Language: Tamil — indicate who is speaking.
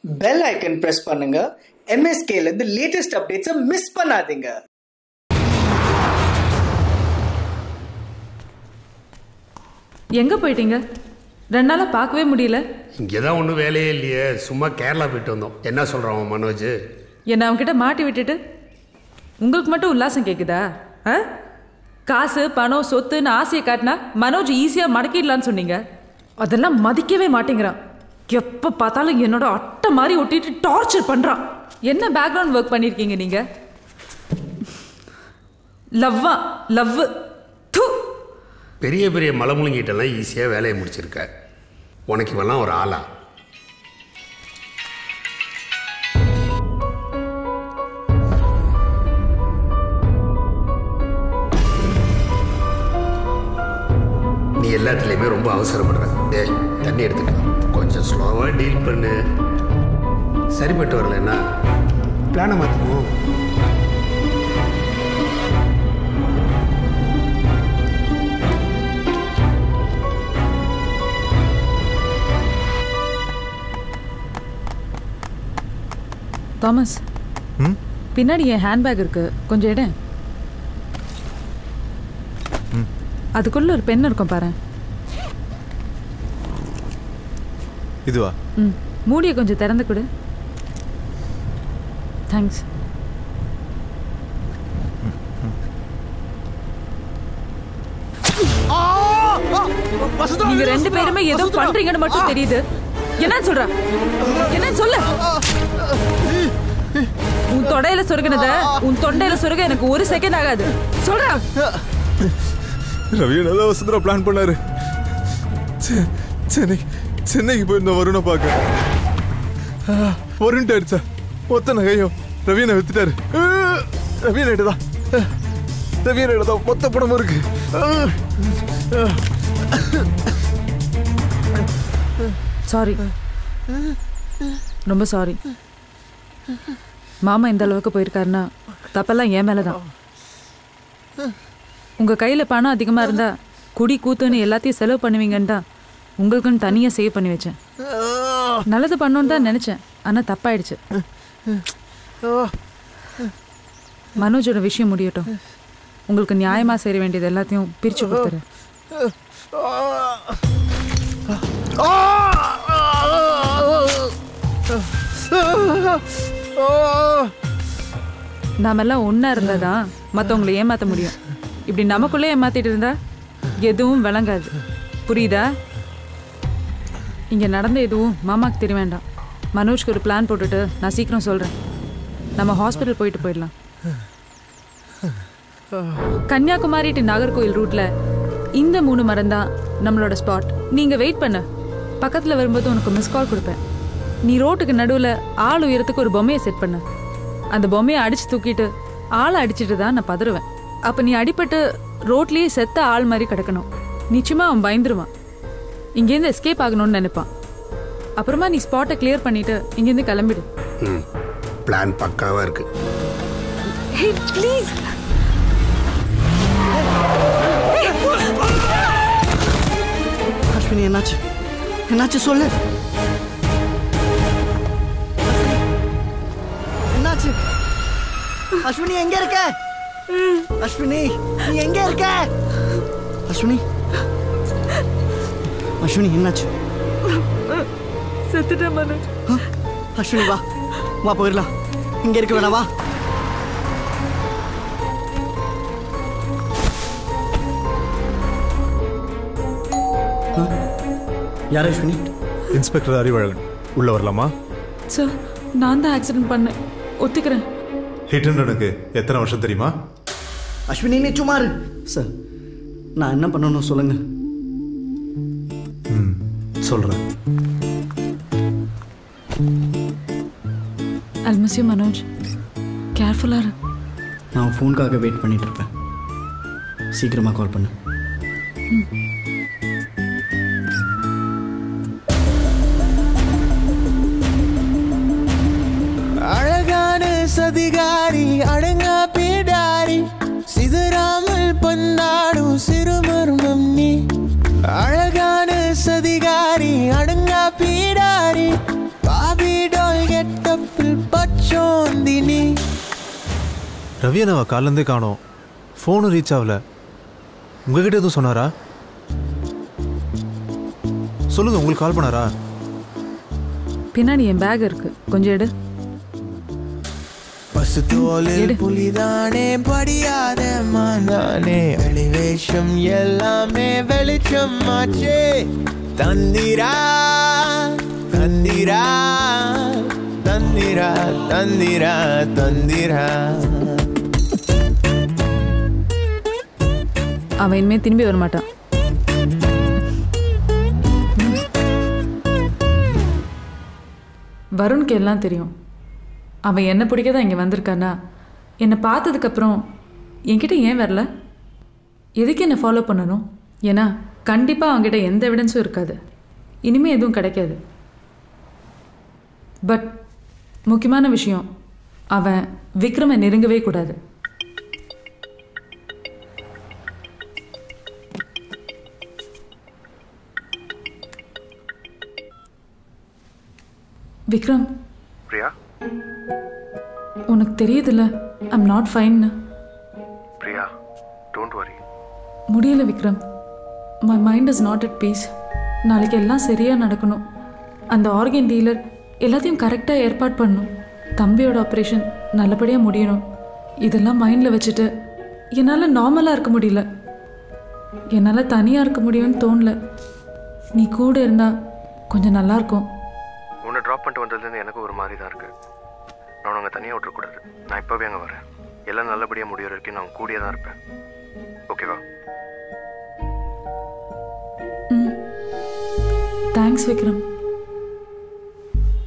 Speaker 1: பெல் ஐக்கன் பிரஸ் பண்ணுங்க. MSKல இருந்து லேட்டஸ்ட் அப்டேட்ஸை மிஸ் பண்ணாதீங்க.
Speaker 2: எங்க போயிட்டீங்க? 2 நாளா பார்க்கவே முடியல.
Speaker 3: இங்கதான் ஒன்றும் வேலையே இல்லையே, சும்மா கேரளா போயிட்டு வந்தோம். என்ன சொல்றான் மனோஜ்?
Speaker 2: என்ன அவன்கிட்ட மாட்டி விட்டுட்டு உங்களுக்கு மட்டும் உல்லாசம் கேக்குதா? காசு பணம் சொத்துன்னு ஆசையை காட்டினா மனோஜ் ஈஸியா மடக்கிடலான்னு சொன்னீங்க. அதெல்லாம் மதிக்கவே மாட்டேங்கிறான். எப்ப பார்த்தாலும் என்னோட அட்டை மாதிரி ஒட்டிட்டு டார்ச்சர் பண்றான். என்ன பேக்ரவுண்ட் ஒர்க் பண்ணிருக்கீங்க நீங்க? லவ்வா லவ்.
Speaker 3: பெரிய பெரிய மலமுழுங்கிட்டெல்லாம் ஈஸியாக வேலையை முடிச்சிருக்க. உனக்கு இவெல்லாம் ஒரு ஆளா? நீ எல்லாத்துலேயுமே ரொம்ப அவசரப்படுற. டேய் தண்ணி எடுத்துட்டு கொஞ்சம் ஸ்லோவாக டீல் பண்ணு. சரிப்பட்டு வரலன்னா பிளானை மாற்றுவோம்.
Speaker 2: தாமஸ், பின்னாடி என் ஹேண்ட்பேக் இருக்கு, கொஞ்சம் இட. அதுக்குள்ள ஒரு பென் இருக்கும் பாரு.
Speaker 4: இதுவா?
Speaker 2: மூடியை கொஞ்சம் திறந்து கொடு. தேங்க்ஸ். நீங்க 2 பேருமே ஏதோ பண்றீங்கன்னு மட்டும் தெரியுது. என்ன சொல்ற? என்ன சொல்ல? உன் தொடையில சொருகினத உன் தொண்டையில சொருக எனக்கு 1 செகண்ட் ஆகாது. சொல்ற.
Speaker 4: ரவி நல்லா வசந்தரா பிளான் பண்ணாரு. சென்னைக்கு போயிருந்த வருண பார்க்க. வருண்ட்டு அடிச்சா மொத்த நகையும் ரவியனை வித்துட்டாரு. ரவியன் எடுதான் மொத்த படமும் இருக்கு.
Speaker 2: சாரி, ரொம்ப சாரி. மாமா இந்த அளவுக்கு போயிருக்காருன்னா தப்பெல்லாம் என் மேலதான். உங்க கையில பணம் அதிகமா இருந்தா குடி கூத்துன்னு எல்லாத்தையும் செலவு பண்ணுவீங்கன்னு உங்களுக்குன்னு தனியா சேவ் பண்ணி வச்சேன். நல்லது பண்ணணும்னு தான் நினைச்சேன், ஆனா தப்பாயிடுச்சு. மனோஜோட விஷயம் முடியட்டும். உங்களுக்கு நியாயமா சேர வேண்டியது எல்லாத்தையும் பிரிச்சு கொடுத்துரு. நாமெல்லாம் ஒன்னா இருந்தாதான் மற்றவங்களை ஏமாற்ற முடியும். இப்படி நமக்குள்ளே ஏமாத்திட்டு இருந்தா எதுவும் விளங்காது. புரியுதா? இங்க நடந்த எதுவும் மாமாக்கு தெரிய வேண்டாம். மனோஜ்க்கு ஒரு பிளான் போட்டுட்டு நான் சீக்கிரம் சொல்றேன். நம்ம ஹாஸ்பிட்டல் போயிடலாம். கன்னியாகுமரி டு நாகர்கோயில் ரூட்ல இந்த 3 மரம் தான் நம்மளோட ஸ்பாட். நீங்க வெயிட் பண்ண, பக்கத்துல வரும்போது உனக்கு மிஸ் கால் கொடுப்பேன். நீ ரோட்டுக்கு நடுவில் ஆள் உயரத்துக்கு ஒரு பொம்மையை செட் பண்ண. அந்த பொம்மையை அடிச்சு தூக்கிட்டு ஆளை அடிச்சுட்டு தான் நான் பதறுவேன். அப்போ நீ அடிபட்டு ரோட்லேயே செத்த ஆள் மாதிரி கிடக்கணும். நிச்சயமா அவன் பயந்துருவான், இங்கேருந்து எஸ்கேப் ஆகணும்னு நினைப்பான். அப்புறமா நீ ஸ்பாட்டை கிளியர் பண்ணிட்டு இங்கேருந்து கிளம்பிடு.
Speaker 3: பிளான் பக்காவா இருக்கு.
Speaker 2: ப்ளீஸ்.
Speaker 1: அஸ்வினி, என்னாச்சு சொல்லு. என்னாச்சு? அஸ்வினி எங்க இருக்க? அஸ்வினி நீ எங்க இருக்க? அஸ்வினி என்னாச்சு?
Speaker 2: செத்துட்டேன் மனோஜ்.
Speaker 1: அஸ்வினி வா போயிடலாம். இங்க இருக்க வேணா, வா. யார் அஸ்வினி?
Speaker 4: இன்ஸ்பெக்டர் அறிவழகன். உள்ள வரலாமா?
Speaker 2: சார், நான் தான் ஆக்சிடென்ட் பண்ணேன், ஒத்துக்கிறேன்.
Speaker 4: ஹிட் அண்ட் ரனுக்கு எத்தனை வருஷம் தெரியுமா?
Speaker 1: அஸ்வினி நீ சும்மா இரு. சார், நான் என்ன பண்ணணும் சொல்லுங்க.
Speaker 4: சொல்றேன்.
Speaker 2: அல்மசியோ மனோஜ், கேர்ஃபுல்லா இரு.
Speaker 1: நான் ஃபோனுக்காக வெயிட் பண்ணிட்டு இருப்பேன். சீக்கிரமா கால் பண்ணு.
Speaker 5: அழகான சதிகாரி அடங்கா பீடாரி சிதறாமல் பந்தாடும் சிறுமர்மம் நீ. அழகான சதிகாரி அடங்கா பீடாரி பாபி டால்
Speaker 6: ரவி அண்ணாவை காலேருந்தே காணோம், ஃபோனும் ரீச் ஆகல. உங்ககிட்ட எதுவும் சொன்னாரா? சொல்லுங்க, உங்களுக்கு கால் பண்ணாரா?
Speaker 2: பின்னாடி என் பேக் இருக்கு, கொஞ்சம் எடு.
Speaker 5: பசுத்தோலில் புலிதானே படியாத மானானே வெளிவேஷம் எல்லாமே வெளிச்சம் ஆச்சே. தந்திரா தந்திரா தந்திரா தந்திரா தந்திரா.
Speaker 2: அவன் இனிமே திரும்பி வர மாட்டான். வருணுக்கு எல்லாம் தெரியும். அவன் என்ன பிடிக்க தான் இங்கே வந்திருக்கானா? என்னை பார்த்ததுக்கப்புறம் என்கிட்ட ஏன் வரல? எதுக்கு என்னை ஃபாலோ பண்ணணும்? ஏன்னா கண்டிப்பாக அவங்ககிட்ட எந்த எவிடன்ஸும் இருக்காது, இனிமேல் எதுவும் கிடைக்காது. பட் முக்கியமான விஷயம், அவன் விக்ரமை நெருங்கவே கூடாது. விக்ரம்,
Speaker 3: பிரியா,
Speaker 2: உனக்கு தெரியுதுல்ல ஐம் நாட் ஃபைன்னு.
Speaker 3: Priya, don't worry.
Speaker 2: முடியல Vikram, my mind is not at peace. நாளைக்கு எல்லாம் சரியாக நடக்கணும். அந்த ஆர்கன் டீலர் எல்லாத்தையும் கரெக்டாக ஏற்பாடு பண்ணணும். தம்பியோட ஆப்ரேஷன் நல்லபடியாக முடியணும். இதெல்லாம் மைண்டில் வச்சுட்டு என்னால் நார்மலாக இருக்க முடியல. என்னால் தனியாக இருக்க முடியும்னு தோணல. நீ கூட இருந்தால் கொஞ்சம் நல்லாயிருக்கும்.
Speaker 3: உன்னை ட்ராப் பண்ணிட்டு வந்ததுலேருந்து எனக்கு ஒரு மாதிரி தான் இருக்குது. நான் உன்னை தனியாக விட்டுறக்கூடாது. நான் இப்போவே அங்கே வரேன். எல்லாம் நல்லபடியாக முடிகிற வரைக்கும் நான் கூடியே தான் இருப்பேன். ஓகேவா?
Speaker 2: தேங்க்ஸ் விக்ரம்.